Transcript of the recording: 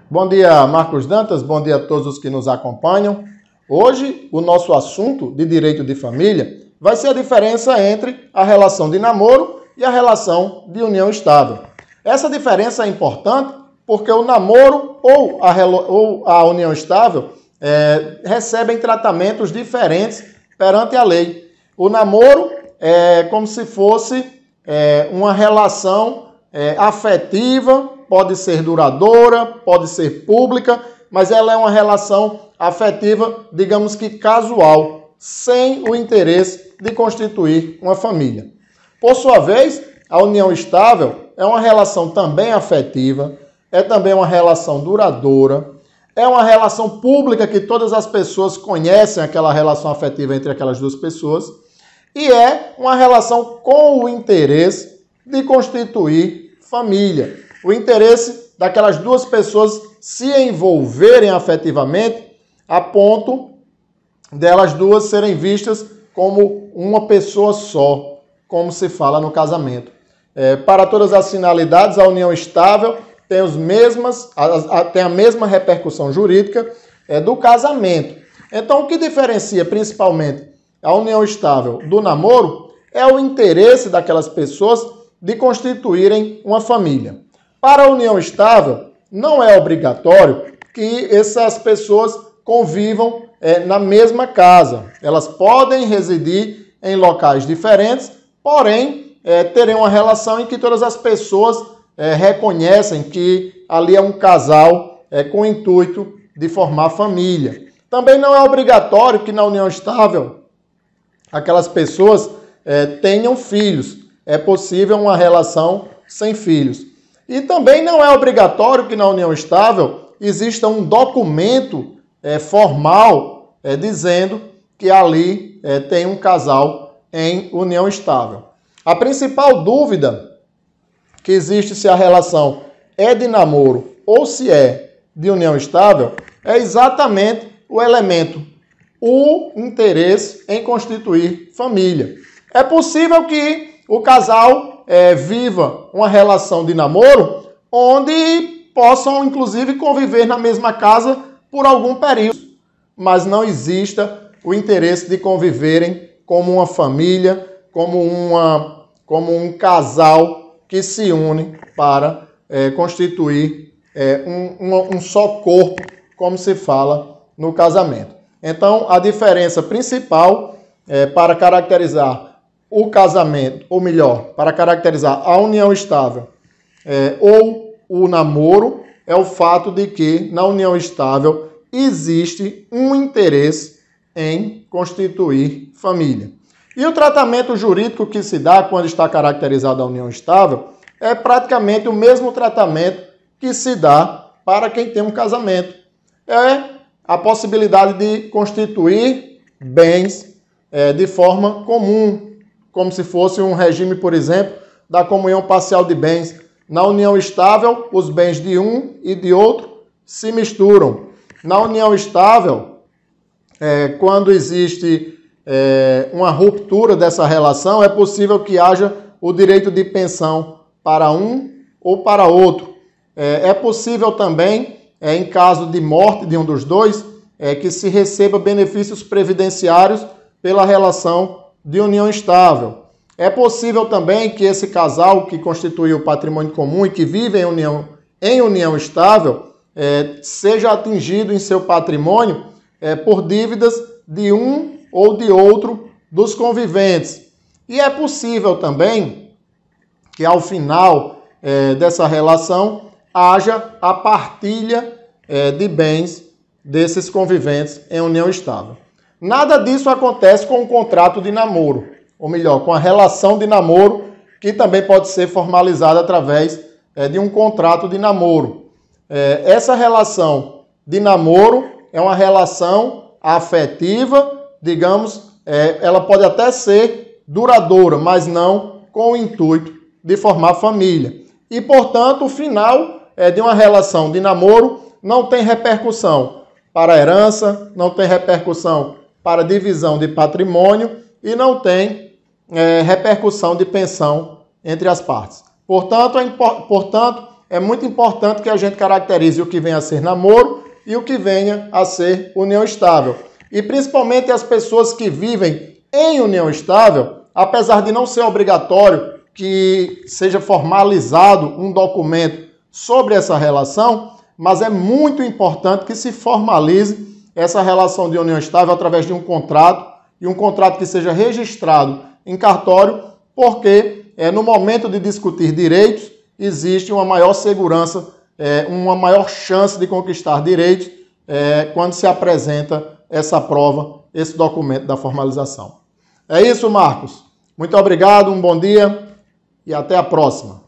Bom dia, Marcos Dantas, bom dia a todos os que nos acompanham. Hoje, o nosso assunto de direito de família vai ser a diferença entre a relação de namoro e a relação de união estável. Essa diferença é importante porque o namoro ou a união estável recebem tratamentos diferentes perante a lei. O namoro é como se fosse uma relação afetiva, pode ser duradoura, pode ser pública, mas ela é uma relação afetiva, digamos que casual, sem o interesse de constituir uma família. Por sua vez, a união estável é uma relação também afetiva, é também uma relação duradoura, é uma relação pública que todas as pessoas conhecem aquela relação afetiva entre aquelas duas pessoas e é uma relação com o interesse de constituir família. O interesse daquelas duas pessoas se envolverem afetivamente a ponto delas duas serem vistas como uma pessoa só, como se fala no casamento. Para todas as finalidades, a união estável tem a mesma repercussão jurídica do casamento. Então, o que diferencia principalmente a união estável do namoro é o interesse daquelas pessoas de constituírem uma família. Para a união estável, não é obrigatório que essas pessoas convivam na mesma casa. Elas podem residir em locais diferentes, porém, terem uma relação em que todas as pessoas reconhecem que ali é um casal com o intuito de formar família. Também não é obrigatório que na união estável aquelas pessoas tenham filhos. É possível uma relação sem filhos. E também não é obrigatório que na união estável exista um documento formal dizendo que ali tem um casal em união estável. A principal dúvida que existe se a relação é de namoro ou se é de união estável é exatamente o elemento, o interesse em constituir família. É possível que o casal viva uma relação de namoro onde possam, inclusive, conviver na mesma casa por algum período, mas não exista o interesse de conviverem como uma família, como um casal que se une para constituir um só corpo, como se fala no casamento. Então, a diferença principal para caracterizar o casamento, ou melhor, para caracterizar a união estável ou o namoro, é o fato de que na união estável existe um interesse em constituir família. E o tratamento jurídico que se dá quando está caracterizada a união estável é praticamente o mesmo tratamento que se dá para quem tem um casamento. É a possibilidade de constituir bens de forma comum, como se fosse um regime, por exemplo, da comunhão parcial de bens. Na união estável, os bens de um e de outro se misturam. Na união estável, quando existe uma ruptura dessa relação, é possível que haja o direito de pensão para um ou para outro. É possível também, em caso de morte de um dos dois, que se receba benefícios previdenciários pela relação de união estável. É possível também que esse casal que constitui o patrimônio comum e que vive em união estável seja atingido em seu patrimônio por dívidas de um ou de outro dos conviventes. E é possível também que ao final dessa relação haja a partilha de bens desses conviventes em união estável. Nada disso acontece com o contrato de namoro, ou melhor, com a relação de namoro, que também pode ser formalizada através de um contrato de namoro. Essa relação de namoro é uma relação afetiva, digamos, ela pode até ser duradoura, mas não com o intuito de formar família. E, portanto, o final de uma relação de namoro não tem repercussão para a herança, não tem repercussão para a divisão de patrimônio e não tem repercussão de pensão entre as partes. Portanto, é muito importante que a gente caracterize o que venha a ser namoro e o que venha a ser união estável. E principalmente as pessoas que vivem em união estável, apesar de não ser obrigatório que seja formalizado um documento sobre essa relação, mas é muito importante que se formalize essa relação de união estável através de um contrato, e um contrato que seja registrado em cartório, porque no momento de discutir direitos, existe uma maior segurança, uma maior chance de conquistar direitos quando se apresenta essa prova, esse documento da formalização. É isso, Marcos. Muito obrigado, um bom dia e até a próxima.